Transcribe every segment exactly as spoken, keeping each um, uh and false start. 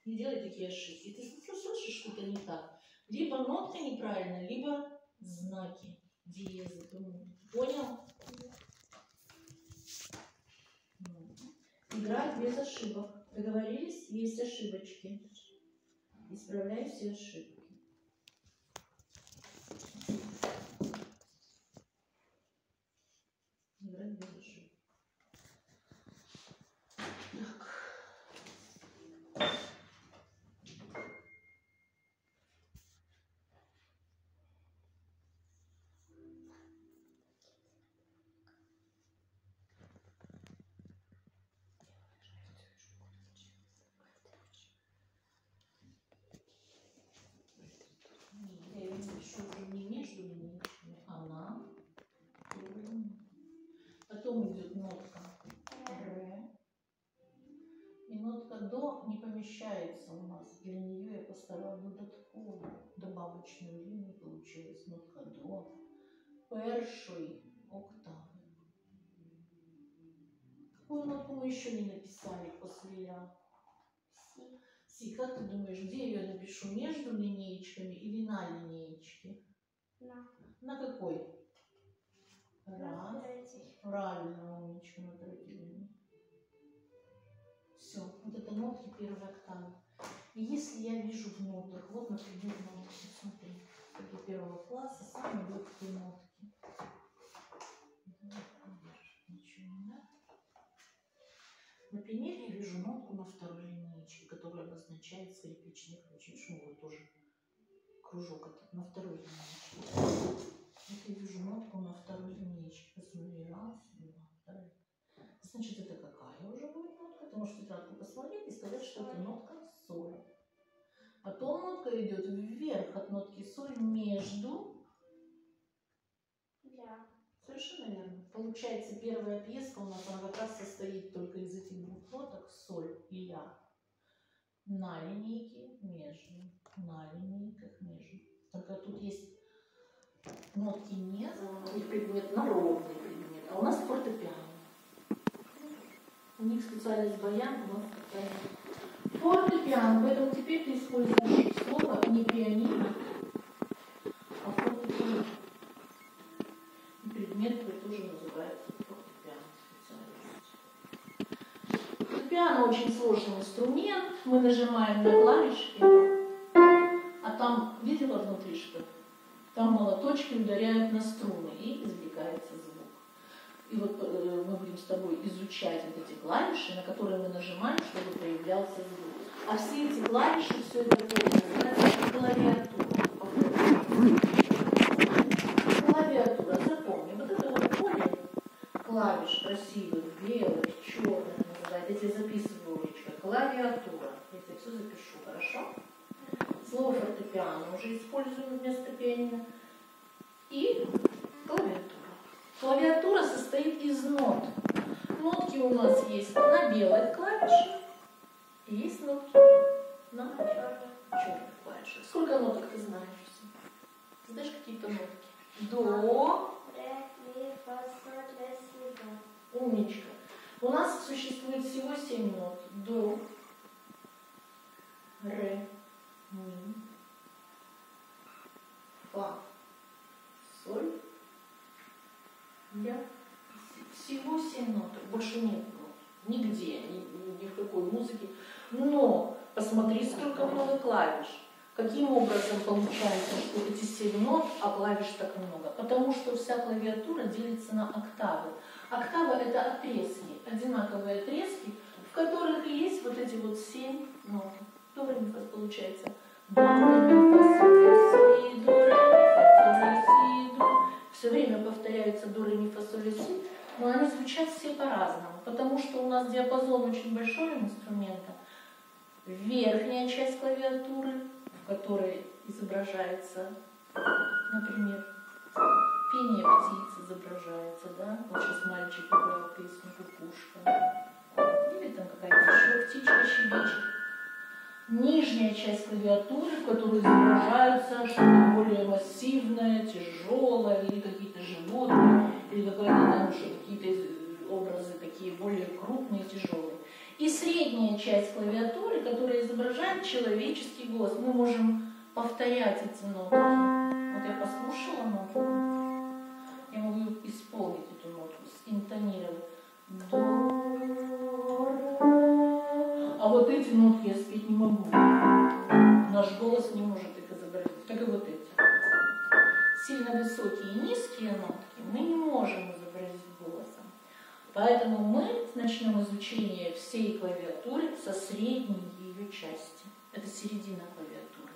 Не делай такие ошибки. Ты слышишь, что-то не так. Либо нотка неправильная, либо знаки диезы. Понял? Играть без ошибок. Договорились? Есть ошибочки. Исправляй все ошибки. Играть без ошибок. Так. Я напишу не между линейками, она. Потом идет нотка ре. И нотка до не помещается у нас. Для нее я поставила додатковую добавочную линию. Получилась нотка до першої октави. Какую нотку мы еще не написали после ля? Си. Си, как ты думаешь, где я ее напишу? Между линеечками или на линеечке? На. На какой? Раз. На третий. Правильно, умничка, на третьей линии. Все, вот это нотки первой октавы. И если я вижу в нотах, вот, например, нотки, смотри, для первого класса самые легкие нотки. Ничего не надо. Например, я вижу нотку на второй линейке, которая обозначает скрипичный ключ. Видишь, вот тоже кружок этот на второй линейке. Вот я вижу нотку на второй линейке. Посмотри, раз, два, три. Значит, это какая уже будет нотка? Ты можешь тетрадку посмотреть и сказать, что это нотка соль. Потом нотка идет вверх от нотки соль между ля. Совершенно верно. Получается, первая пьеска у нас, она как раз состоит только из этих двух ноток, соль и ля. На линейке, между. На линейках, между. Только тут есть нотки не, у них предмет народный предмет, а у нас фортепиано. У них специальность баян, у нас фортепиано. Фортепиано, поэтому теперь ты используешь слово не пианино, а фортепиано. Предмет твой тоже называется фортепиано специальность. Фортепиано очень сложный инструмент. Мы нажимаем на клавишки, а там, видела внутри что? Там молоточки ударяют на струны и извлекается звук. И вот э, мы будем с тобой изучать вот эти клавиши, на которые мы нажимаем, чтобы появлялся звук. А все эти клавиши, все это называется клавиатура. Клавиатура, запомни, вот это вот поле клавиш красивых, белых, черных называют. Я тебе записываю ручкой. Клавиатура. Я тебе все запишу, хорошо? Слово фортепиано уже используем вместо пианино. И клавиатура. Клавиатура состоит из нот. Нотки у нас есть на белой клавише, и есть нотки на черных клавишах. Сколько ноток ты знаешь? Ты знаешь какие-то нотки? До, Ре, ми, фа, соль, ля, си, до. умничка. У нас существует всего семь нот. До, ре, ми, фа, соль, ля. Всего семь ноток. Больше нет нот. Нигде, ни, ни в какой музыке. Но посмотри, сколько много клавиш. Каким образом получается, что эти семь нот, а клавиш так много? Потому что вся клавиатура делится на октавы. Октава — это отрезки, одинаковые отрезки, в которых есть вот эти вот семь нот. До, ре, ми, фа, получается. До, ре, ми, фа, соль, ля, си, до, ре, ми, фа, соль, ля, си, до. Все время повторяются до, ре, ми, фа, соль, ля, си, но они звучат все по-разному, потому что у нас диапазон очень большой инструмента. Верхняя часть клавиатуры, в которой изображается, например, пение птиц изображается, да? Вот сейчас мальчик играет песню «Кукушка». Или там какая-то еще птичка щебечет. Нижняя часть клавиатуры, в которой изображаются что-то более массивное, тяжелое, или какие-то животные, или какая-то там еще какие-то образы такие более крупные, тяжелые. И средняя часть клавиатуры, которая изображает как человеческий голос. Мы можем повторять эти нотки. Вот я послушала нотку, я могу исполнить эту нотку, интонировать. До, ре. А вот эти нотки я спеть не могу. Наш голос не может их изобразить, как и вот эти. Сильно высокие и низкие нотки мы не можем изобразить голосом. Поэтому мы начнем изучение всей клавиатуры со средней ее части. Это середина клавиатуры.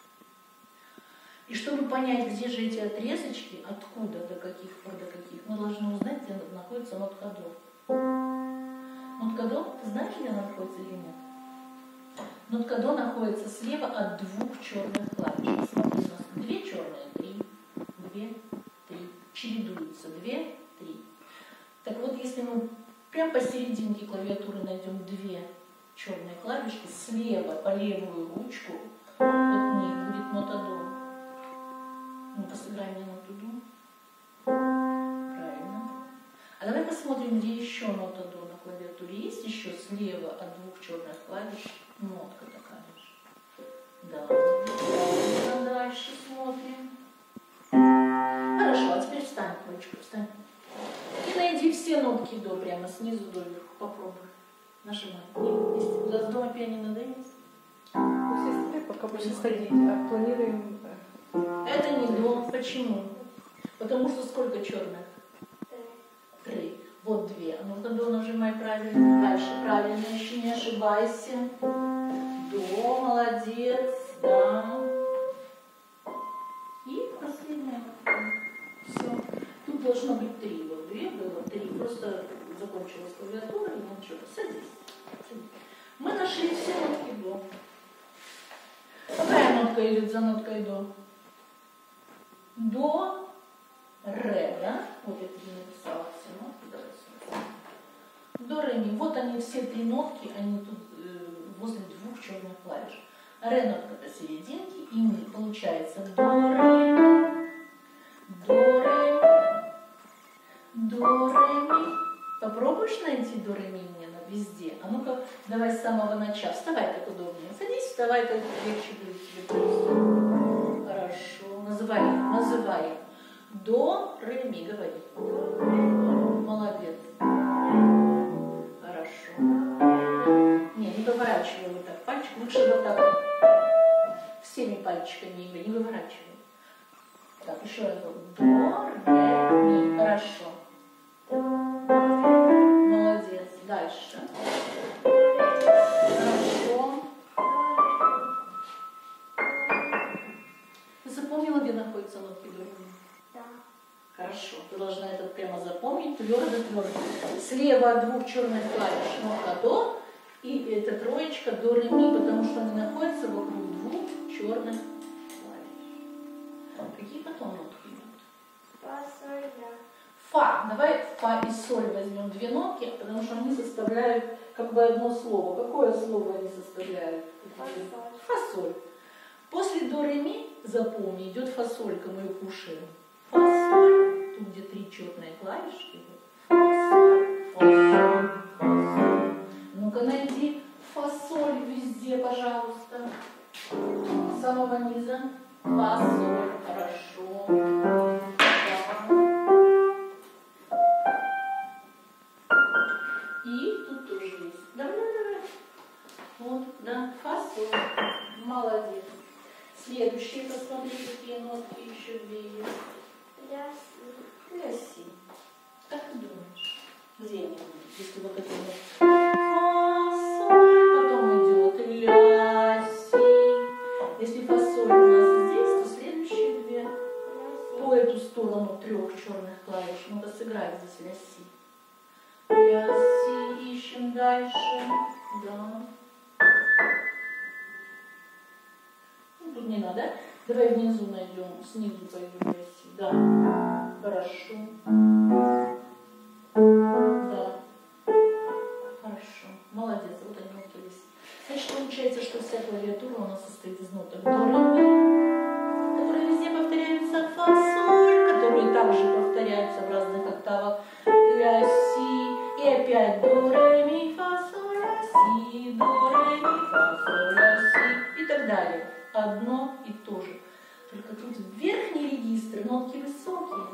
И чтобы понять, где же эти отрезочки, откуда, до каких пор, до каких, мы должны узнать, где находится нотка до. Нотка до, ты знаешь, где она находится или нет? Нотка до находится слева от двух черных клавиш. Смотри, у нас две черные, три, две, три. Чередуются, две, три. Так вот, если мы прямо посерединке клавиатуры найдем две черные клавишки, слева по левую ручку от них будет нота до. Мы посыграем мне ноту до. Правильно. А давай посмотрим, где еще нота до на клавиатуре. Есть еще слева от двух черных клавиш нотка такая же. Да. Правильно. Дальше смотрим. Хорошо, а теперь встань, ручку, встань. И найди все нотки до прямо снизу до вверху. Попробуй. Нажимай. Есть. У нас дома пианино, да, есть? Пусть я пока будем ходить, а планируем... Это не до. Почему? Потому что сколько черных? Три. Вот две. А ну-ка до нажимай правильно. Дальше правильно, еще не ошибайся. До, молодец, да. И последняя. Все. Тут должно быть три. Вот две было, три. Просто закончилась клавиатура и ничего. Садись. Садись. Мы нашли все нотки до. Какая нотка идет за ноткой до? До, ре, да? Вот я тебе написала все нотки. Давай сюда. До, ре, ми. Вот они все три нотки, они тут э, возле двух черных клавиш. Ре нотка посерединке, и ми. Получается до, ре, до, ре, до, ре, ми. Попробуешь найти до, ре, ми мне везде? А ну-ка, давай с самого начала. Вставай так удобнее. Садись, вставай, так легче будет тебе просто. Хорошо. Называй, называй. До, ре, ми. Говори. Молодец. Хорошо. Не, не выворачивай вот так пальчик. Лучше вот так. Всеми пальчиками не выворачивай. Так, еще раз. До, ре, ми. Хорошо. Молодец. Дальше. Хорошо. Ты запомнила, где находятся нотки до, ре, ми? Да. Хорошо. Ты должна это прямо запомнить. Твердо-твердо. Слева от двух черных клавиш нотка до. И это троечка до, ре, ми, потому что они находятся вокруг двух черных клавиш. Какие потом нотки идут? Фа, соль, ля. Фа. Давай фа и соль возьмем две нотки, потому что они составляют как бы одно слово. Какое слово они составляют? Фасоль. Фасоль. После до, ре, ми, запомни, идет фасолька, мы ее кушаем. Фасоль. Тут где три черные клавишки. Фасоль, фасоль, фасоль. Ну-ка найди фасоль везде, пожалуйста. С самого низа. Фасоль. Хорошо. Да. И тут тоже есть. Давай, давай. Вот, да, фасоль. Молодец. Следующие, посмотри, какие нотки еще две есть. Ля, си. Ля, си. Как ты думаешь? Где они будут? Если вот это вот фасоль, потом идет ля, си. Если фасоль у нас здесь, то следующие две Ля, си. по эту сторону трех черных клавиш. Ну-ка сыграй здесь ля, си. Ля, си. Ищем дальше. Да. Ну, тут не надо. Давай внизу найдем, снизу пойдем ля, си. Да. Хорошо. Да. Хорошо. Молодец. Вот они нотки есть. Значит, получается, что вся клавиатура у нас состоит из ноток до, ре, ми, которые везде повторяются, фа, соль, которые также повторяются в разных октавах, ля, си, и опять до, ре, ми, фа, соль, ля, си, до, ре, ми, фа, соль, ля, си. так далее. Одно и то же. Только тут верхний регистр, нотки высокие.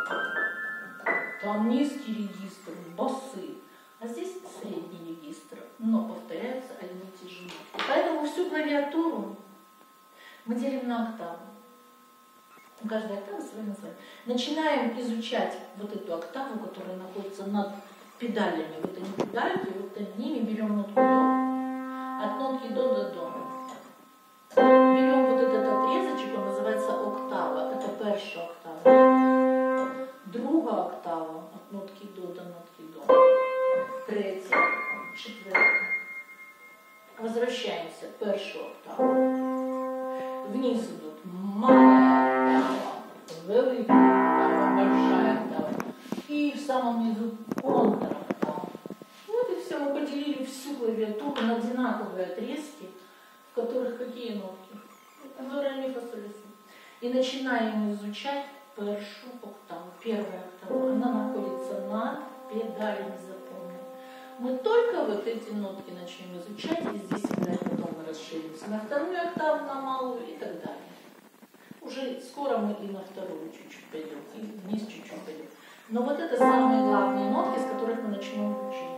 Там низкий регистр, басы. А здесь средний регистр, но повторяются одни и те же нотки. Поэтому всю клавиатуру мы делим на октавы. У каждой октавы свое название. Начинаем изучать вот эту октаву, которая находится над педалями. Вот они педальки, вот над ними берем нотку до, от нотки до до до. Берем вот этот отрезочек, он называется октава. Это перша октава. Друга октава от нотки до до нотки до. Третя, четверта. Возвращаемся. Першу октаву. Вниз идут малая октава, велика октава, большая октава. И в самом низу контр-октава. Вот и все. Мы поделили всю клавиатуру на одинаковые отрезки, в которых какие нотки? До, ре, ми, фа, соль, ля, си. И начинаем изучать першу октаву. Первая октава. Она находится над педалями, запомним. Мы только вот эти нотки начнем изучать, и здесь всегда потом мы расширимся на вторую октаву, на малую и так далее. Уже скоро мы и на вторую чуть-чуть пойдем, и вниз чуть-чуть пойдем. Но вот это самые главные нотки, с которых мы начнем учить.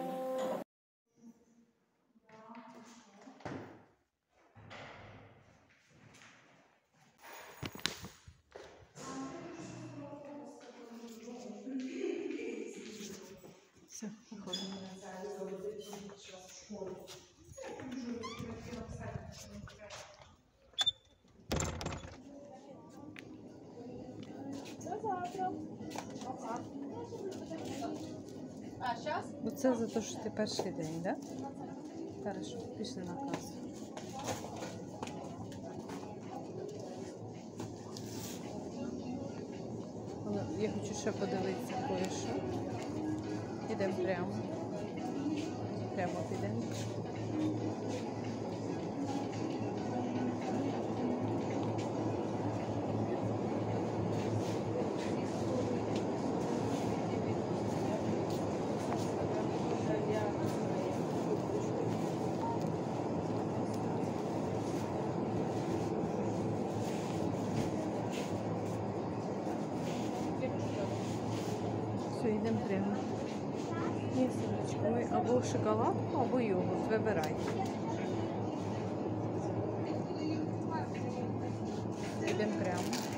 Все, уходим. Оце за те, що ти перший день, так? Да? Хорошо, пішли на касу. Але я хочу ще подивитися кое-що. Ідемо прямо. Прямо підемо. Все, йдемо прямо. Ні, сонечко, ми або шоколадку, або йогурт. Вибирай. Йдемо прямо.